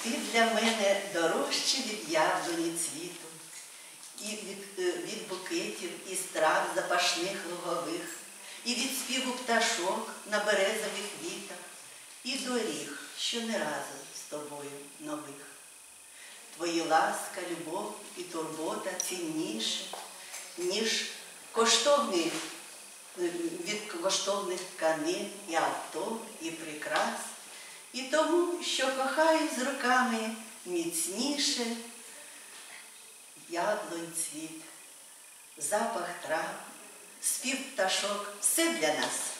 Ти для мене дорожче від яблуні цвіту, і від букетів і страв запашних лугових, і від співу пташок на березових вітах, і доріг, що не разом з тобою нових. Твої ласка, любов і турбота цінніше, ніж від коштовних тканин і авто, і прикрас, і тому, що кохаю з руками міцніше яблунь цвіт, запах трав, спів пташок – все для нас.